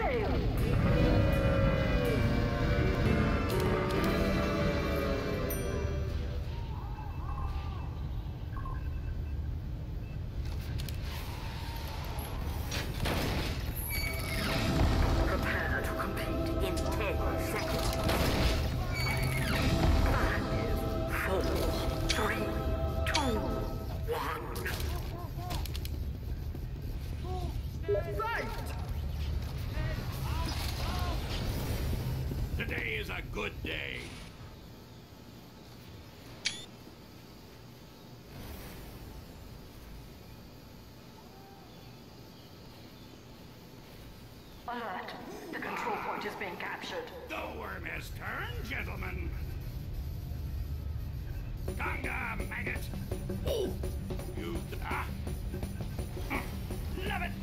Prepare to compete in 10 seconds. 5, 4, 3, 2, 1. Fight! Today is a good day. Alert! The control point is being captured. The worm has turned, gentlemen. Conga, maggot. Oh, you love it.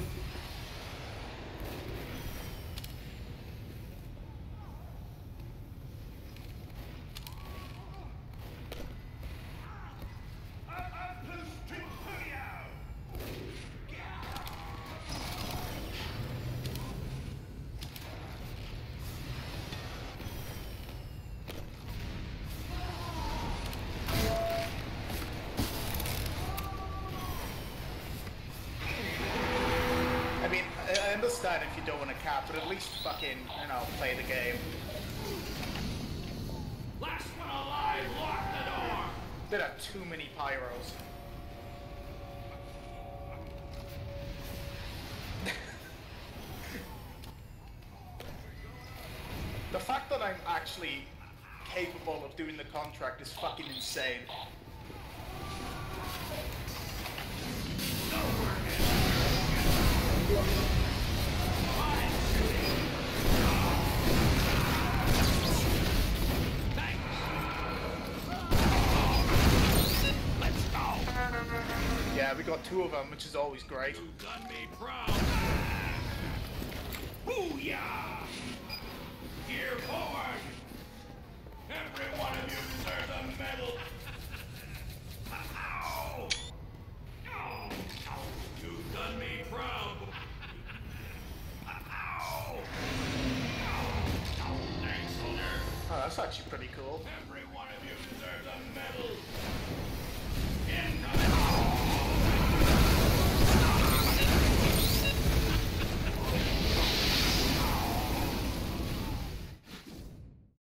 I understand if you don't want to cap, but at least fucking, you know, play the game. Last one alive, lock the door. There are too many pyros. The fact that I'm actually capable of doing the contract is fucking insane. Yeah, we got 2 of them, which is always great. You've done me proud. Booyah! Gear forward! Every one of you deserves a medal. Ow! Ow! You've done me proud. Ow! Thanks, soldier. Oh, that's actually pretty cool. Every one of you deserves a medal. Incoming!